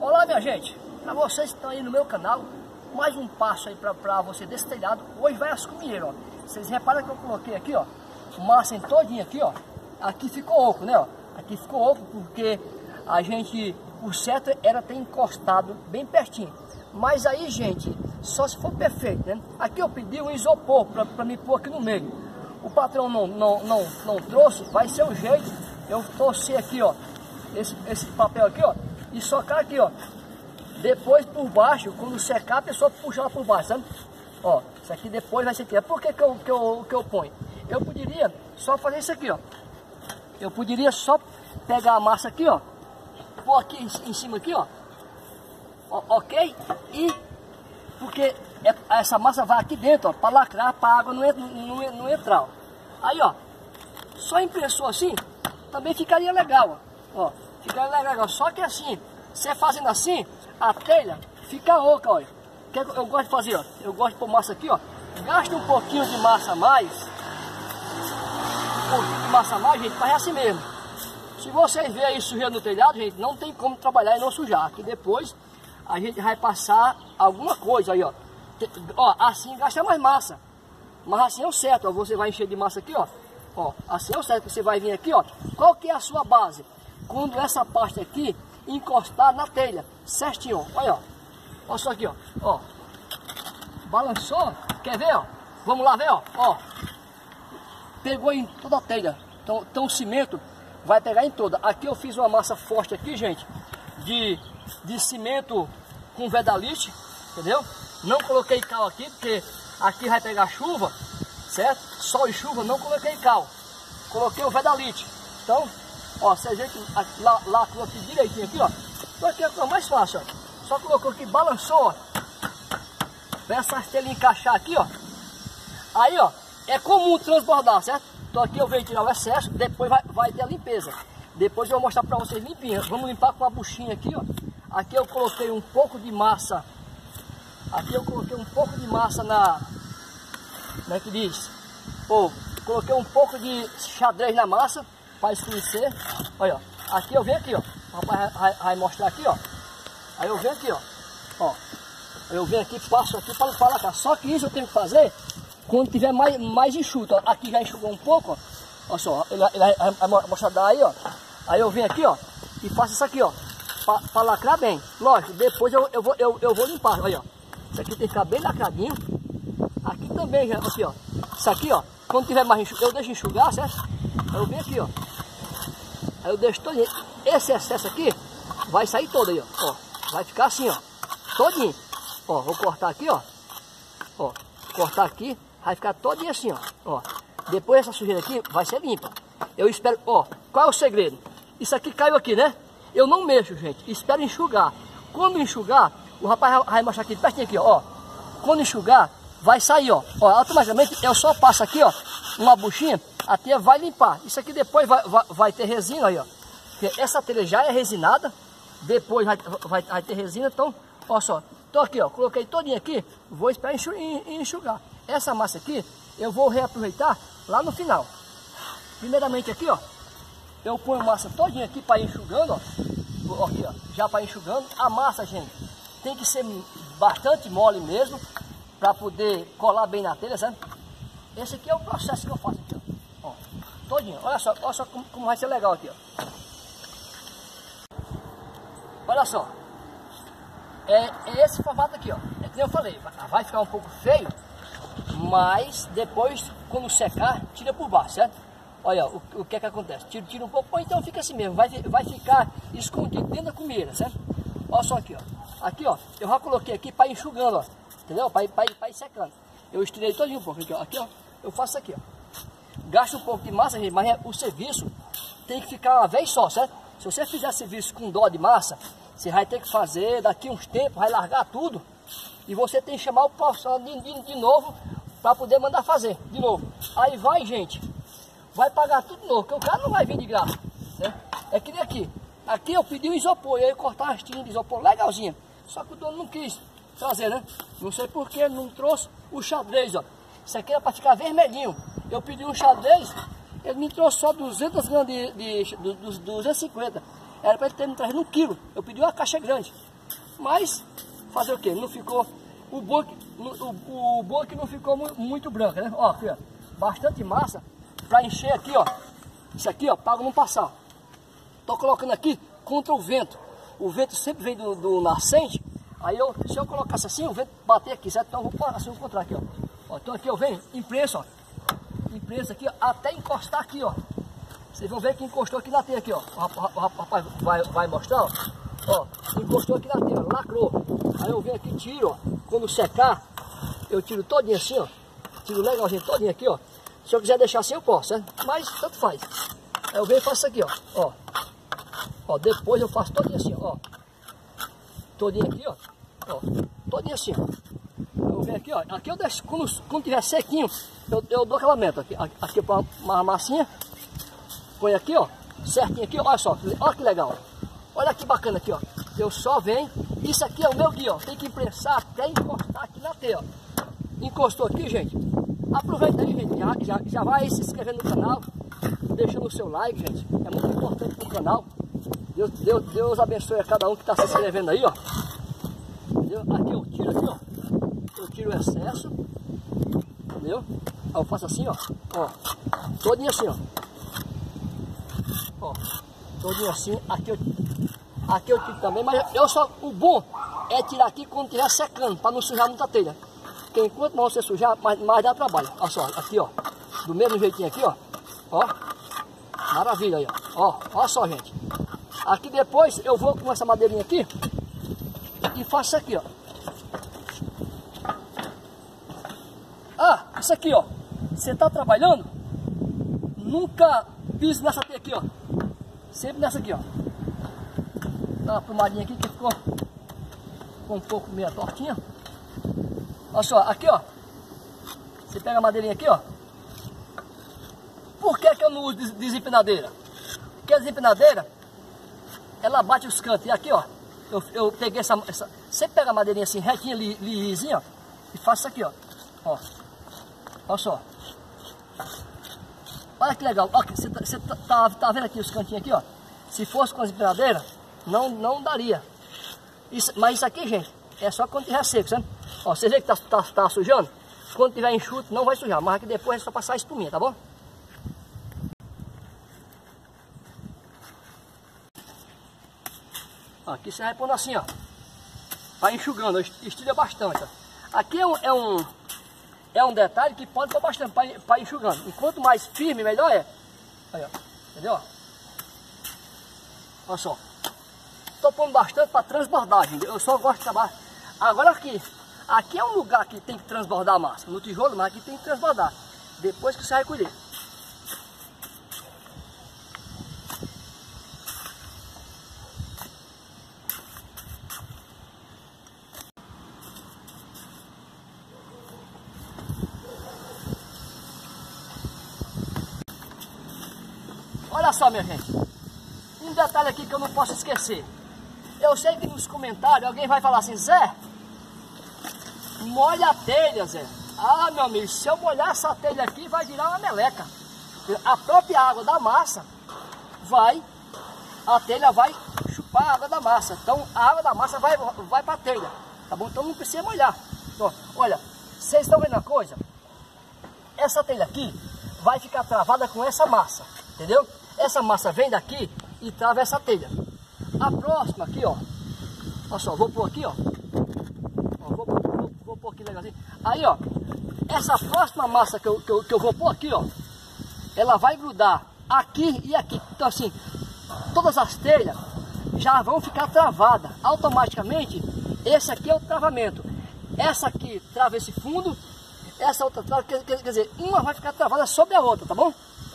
Olá minha gente, para vocês que estão aí no meu canal, mais um passo aí para você desse telhado. Hoje vai as cominheiras, ó. Vocês reparam que eu coloquei aqui, ó, massa em todinha aqui, ó. Aqui ficou oco, né, ó. Aqui ficou oco porque a gente, o certo era ter encostado bem pertinho. Mas aí, gente, só se for perfeito, né? Aqui eu pedi um isopor para me pôr aqui no meio. O patrão não trouxe, vai ser o jeito. Eu torcer aqui, ó, esse papel aqui, ó, e socar aqui, ó. Depois por baixo, quando secar, a pessoa puxa lá por baixo, sabe? Ó, isso aqui depois vai ser aqui. Por que eu ponho? Eu poderia só fazer isso aqui, ó. Eu poderia só pegar a massa aqui, ó, pôr aqui em cima aqui, ó. Ok? E porque essa massa vai aqui dentro, ó, para lacrar, para a água não entrar, ó. Aí, ó, só impressor assim, também ficaria legal, ó. Ficaria legal, só que assim, você fazendo assim, a telha fica oca, olha. O que eu gosto de fazer, ó? Eu gosto de pôr massa aqui, ó. Gasta um pouquinho de massa a mais. Um pouquinho de massa a mais, gente, faz assim mesmo. Se vocês verem aí sujando no telhado, gente, não tem como trabalhar e não sujar. Aqui depois a gente vai passar alguma coisa aí, ó. Ó, assim gasta mais massa. Mas assim é o certo, ó. Você vai encher de massa aqui, ó. Ó, assim é o certo, você vai vir aqui, ó. Qual que é a sua base? Quando essa parte aqui encostar na telha, certinho, ó. Olha, ó. Olha só aqui, ó. Ó. Balançou, quer ver, ó? Vamos lá ver, ó. Ó. Pegou em toda a telha. Então o cimento vai pegar em toda. Aqui eu fiz uma massa forte aqui, gente, de cimento com vedalite, entendeu? Não coloquei cal aqui, porque aqui vai pegar chuva, certo? Sol e chuva, não coloquei cal. Coloquei o vedalite. Então, ó, se a gente lá aqui direitinho aqui, ó. Então aqui é a coisa mais fácil, ó. Só colocou aqui, balançou, ó. Pra essa telha encaixar aqui, ó. Aí, ó, é comum transbordar, certo? Então aqui eu venho tirar o excesso, depois vai ter a limpeza. Depois eu vou mostrar pra vocês limpinho. Vamos limpar com a buchinha aqui, ó. Aqui eu coloquei um pouco de massa. Aqui eu coloquei um pouco de massa na... Como é que diz? Pô, coloquei um pouco de xadrez na massa para escurecer. Olha, ó. Aqui eu venho aqui, ó. O rapaz vai mostrar aqui, ó. Aí eu venho aqui, ó. Ó. Eu venho aqui, passo aqui para lacrar. Só que isso eu tenho que fazer quando tiver mais enxuto, ó. Aqui já enxugou um pouco, ó. Olha só, ele vai mostrar daí, ó. Aí eu venho aqui, ó, e faço isso aqui, ó, para lacrar bem. Lógico, depois eu vou limpar, olha, ó. Isso aqui tem que ficar bem lacradinho. Aqui também, já, aqui, ó. Isso aqui, ó, quando tiver mais enxugar, eu deixo enxugar, certo? Aí eu venho aqui, ó. Aí eu deixo todo esse excesso aqui, vai sair todo aí, ó. Vai ficar assim, ó, todinho. Ó, vou cortar aqui, ó. Ó, cortar aqui, vai ficar todinho assim, ó. Depois essa sujeira aqui vai ser limpa. Eu espero, ó, qual é o segredo? Isso aqui caiu aqui, né? Eu não mexo, gente. Espero enxugar. Quando enxugar, o rapaz vai mostrar aqui pertinho aqui, ó. Quando enxugar, vai sair, ó. Ó, automaticamente eu só passo aqui, ó, uma buchinha, a telha vai limpar. Isso aqui depois vai ter resina aí, ó. Porque essa telha já é resinada, depois vai ter resina, então, ó só. Tô aqui, ó, coloquei todinho aqui, vou esperar enxugar. Essa massa aqui, eu vou reaproveitar lá no final. Primeiramente aqui, ó, eu ponho massa todinha aqui para ir enxugando, ó. Aqui, ó, já para ir enxugando. A massa, gente, tem que ser bastante mole mesmo, para poder colar bem na telha, sabe? Esse aqui é o processo que eu faço aqui, ó. Ó, todinho. Olha só como vai ser legal aqui, ó. Olha só. É esse formato aqui, ó. É que eu falei, vai ficar um pouco feio, mas depois, quando secar, tira por baixo, certo? Olha o que é que acontece, tira um pouco, ou então fica assim mesmo, vai ficar escondido dentro da comida, certo? Olha só aqui, ó. Aqui, ó, eu já coloquei aqui para ir enxugando, ó. Entendeu? Para ir secando. Eu estirei todinho um pouco aqui, ó. Eu faço isso aqui, ó. Gasto um pouco de massa, gente, mas o serviço tem que ficar uma vez só, certo? Se você fizer serviço com dó de massa, você vai ter que fazer daqui uns tempos, vai largar tudo. E você tem que chamar o profissional de novo para poder mandar fazer de novo. Aí vai, gente, vai pagar tudo de novo, porque o cara não vai vir de graça, né? É que nem aqui. Aqui eu pedi um isopor, e aí cortar as tirinhas de isopor legalzinha. Só que o dono não quis trazer, né? Não sei porque ele não trouxe o xadrez, ó. Isso aqui era para ficar vermelhinho. Eu pedi um xadrez, ele me trouxe só 200 gramas dos 250. Era para ele ter me trazido 1 quilo. Eu pedi uma caixa grande. Mas, fazer o quê? Não ficou... O bom é que não ficou muito branco, né? Ó, aqui, ó, bastante massa para encher aqui, ó. Isso aqui, ó, para água não passar. Tô colocando aqui contra o vento. O vento sempre vem do nascente. Aí se eu colocasse assim, o vento bater aqui, certo? Então eu vou assim, vou encontrar aqui, ó. Então aqui eu venho, imprensa, ó. Imprensa aqui, ó, até encostar aqui, ó. Vocês vão ver que encostou aqui na teia aqui, ó. O rapaz vai mostrar, ó. Ó, encostou aqui na teia, ó, lacrou. Aí eu venho aqui, tiro, ó. Quando secar, eu tiro todinho assim, ó. Tiro legalzinho todinho aqui, ó. Se eu quiser deixar assim, eu posso, né? Mas tanto faz. Aí eu venho e faço isso aqui, ó. Ó, depois eu faço todinho assim, ó. Todinho aqui, ó. Ó, todinho assim, ó. Eu venho aqui, ó. Aqui eu deixo, quando tiver sequinho, eu dou aquela meta. Aqui para uma massinha. Põe aqui, ó. Certinho aqui, ó. Olha só, olha que legal. Olha que bacana aqui, ó. Eu só venho. Isso aqui é o meu guia, ó. Tem que imprensar até encostar aqui na teia, ó. Encostou aqui, gente. Aproveita aí, gente. Já vai se inscrevendo no canal. Deixando o seu like, gente. É muito importante pro canal. Deus abençoe a cada um que está se inscrevendo aí, ó. Entendeu? Aqui eu tiro aqui, ó. Eu tiro o excesso. Entendeu? Aí eu faço assim, ó. Ó. Todinho assim, ó. Ó. Todinho assim. Aqui eu tiro também. Mas o bom é tirar aqui quando estiver secando, para não sujar muita telha. Porque enquanto mais você sujar, mais dá trabalho. Olha só, aqui, ó. Do mesmo jeitinho aqui, ó. Ó. Maravilha aí, ó. Ó. Olha só, gente. Aqui depois eu vou com essa madeirinha aqui e faço isso aqui, ó. Ah, isso aqui, ó. Você tá trabalhando, nunca pise nessa teia aqui, ó. Sempre nessa aqui, ó. Dá uma plumadinha aqui que ficou um pouco meia tortinha. Olha só, aqui, ó. Você pega a madeirinha aqui, ó. Por que eu não uso desempenadeira? Porque a desempenadeira, ela bate os cantos. E aqui, ó, eu peguei essa... Você pega a madeirinha assim, retinha, lisinha, ó, e faço isso aqui, ó. Ó. Olha só. Olha que legal. Ó, você tá vendo aqui os cantinhos aqui, ó? Se fosse com a desempenadeira, não daria. Mas isso aqui, gente, é só quando tiver seco, sabe? Ó, você vê que tá sujando? Quando tiver enxuto, não vai sujar. Mas aqui depois é só passar a espuminha, tá bom? Aqui você vai pondo assim, ó. Vai enxugando, estilha bastante, ó. Aqui é um detalhe que pode pôr bastante para enxugando. E quanto mais firme, melhor é. Aí, ó. Entendeu? Olha só. Estou pondo bastante para transbordar, gente. Eu só gosto de trabalhar. Agora aqui é um lugar que tem que transbordar a massa. No tijolo, mas aqui tem que transbordar. Depois que você vai colher. Olha só, minha gente, um detalhe aqui que eu não posso esquecer. Eu sei que nos comentários alguém vai falar assim: Zé, molha a telha, Zé. Ah, meu amigo, se eu molhar essa telha aqui, vai virar uma meleca. A própria água da massa a telha vai chupar a água da massa. Então a água da massa vai para a telha, tá bom? Então não precisa molhar. Então, olha, vocês estão vendo a coisa? Essa telha aqui vai ficar travada com essa massa, entendeu? Essa massa vem daqui e trava essa telha. A próxima aqui, ó. Olha só, vou pôr aqui, ó. Vou pôr aqui legalzinho. Aí, ó. Essa próxima massa que eu vou pôr aqui, ó. Ela vai grudar aqui e aqui. Então, assim, todas as telhas já vão ficar travadas. Automaticamente, esse aqui é o travamento. Essa aqui trava esse fundo. Essa outra trava, quer dizer, uma vai ficar travada sobre a outra, tá bom?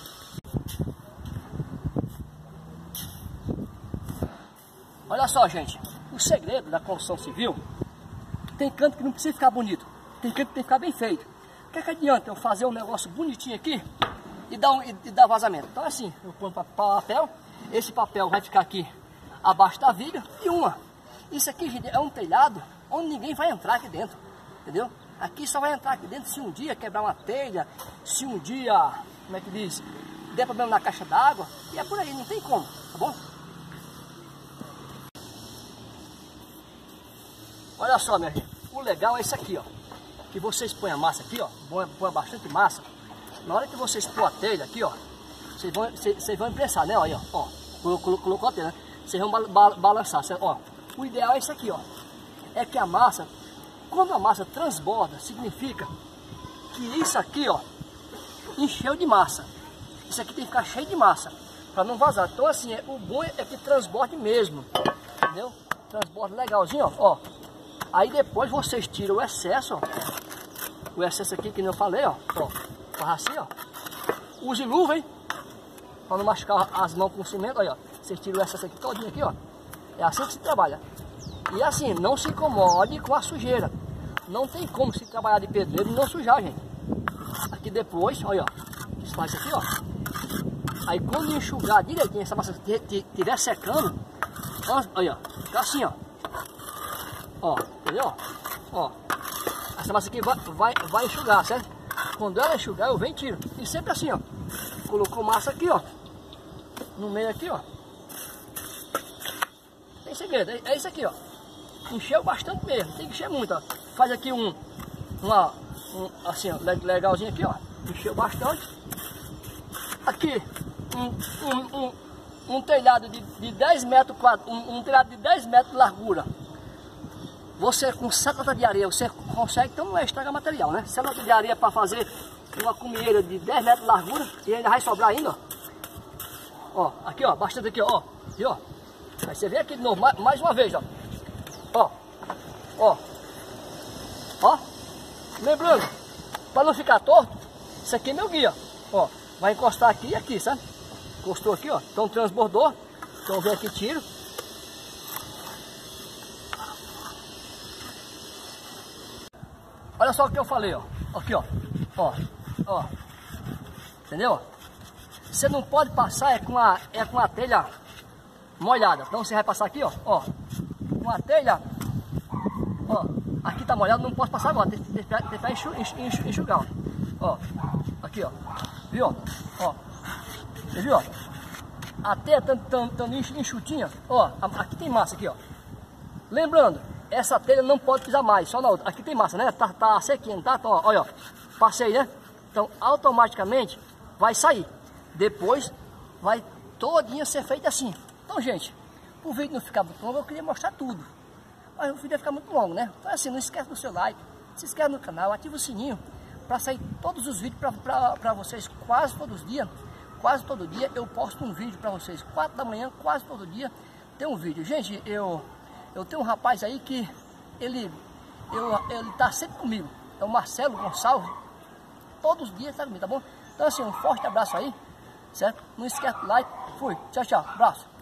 Olha só, gente, o segredo da construção civil, tem canto que não precisa ficar bonito, tem canto que tem que ficar bem feito. O que adianta eu fazer um negócio bonitinho aqui e dar vazamento? Então assim, eu ponho papel, esse papel vai ficar aqui abaixo da viga e uma. Isso aqui, gente, é um telhado onde ninguém vai entrar aqui dentro, entendeu? Aqui só vai entrar aqui dentro se um dia quebrar uma telha, se um dia, como é que diz, der problema na caixa d'água, e é por aí, não tem como, tá bom? Olha só, minha gente, o legal é isso aqui, ó. Que vocês põem a massa aqui, ó, põe bastante massa. Na hora que vocês pôr a telha aqui, ó, vocês vão imprensar, né? Olha, ó, colocou a telha, né? Vocês vão balançar, ó. O ideal é isso aqui, ó. É que a massa, quando a massa transborda, significa que isso aqui, ó, encheu de massa. Isso aqui tem que ficar cheio de massa, para não vazar. Então assim, o bom é que transborde mesmo, entendeu? Transborda legalzinho, ó. Aí depois vocês tiram o excesso, ó. O excesso aqui que eu falei, ó. Faz assim, ó. Use luva, hein? Para não machucar as mãos com cimento, olha, ó. Vocês tiram o excesso aqui todinho aqui, ó. É assim que se trabalha. E assim, não se incomode com a sujeira. Não tem como se trabalhar de pedreiro e não sujar, gente. Aqui depois, olha, ó. Desfaz aqui, ó. Aí quando enxugar direitinho, essa massa estiver secando, olha, ó. Fica assim, ó. Ó, entendeu? Ó, essa massa aqui vai enxugar, certo? Quando ela enxugar, eu venho e tiro. E sempre assim, ó. Colocou massa aqui, ó. No meio aqui, ó. Tem segredo, é isso aqui, ó. Encheu bastante mesmo, tem que encher muito, ó. Faz aqui assim, ó, legalzinho aqui, ó. Encheu bastante. Aqui, um telhado de 10 metros quadrados, um telhado de 10 metros de largura. Você com 7 latas de areia, você consegue, então não é estragar material, né? 7 latas de areia para fazer uma comieira de 10 metros de largura e ainda vai sobrar ainda, ó. Ó, aqui, ó, bastante aqui, ó. Aqui, ó. Aí você vem aqui de novo, mais uma vez, ó. Ó, ó. Ó. Lembrando, para não ficar torto, isso aqui é meu guia, ó. Vai encostar aqui e aqui, sabe? Encostou aqui, ó. Então transbordou. Então vem aqui, tiro. Olha só o que eu falei, ó. Aqui, ó. Ó. Entendeu? Você não pode passar com a telha molhada. Então você vai passar aqui, ó. Com a telha. Ó. Aqui tá molhado, não posso passar agora. Tem que enxugar, ó. Aqui, ó. Viu? Ó. Você viu, ó? A telha tá enxutinha. Ó. Aqui tem massa aqui, ó. Lembrando, essa telha não pode pisar mais, só na outra. Aqui tem massa, né? Tá sequinho, tá? Então, ó, olha, ó. Passei, né? Então, automaticamente vai sair. Depois, vai todinha ser feita assim. Então, gente, o vídeo não ficar muito longo, eu queria mostrar tudo. Mas o vídeo vai ficar muito longo, né? Então, assim, não esquece do seu like, se inscreve no canal, ativa o sininho para sair todos os vídeos para vocês quase todos os dias. Quase todo dia eu posto um vídeo para vocês. 4 da manhã, quase todo dia, tem um vídeo. Gente, eu tenho um rapaz aí que ele tá sempre comigo. É o Marcelo Gonçalves. Todos os dias tá comigo, tá bom? Então assim, um forte abraço aí, certo? Não esquece do like. Fui. Tchau, tchau. Abraço.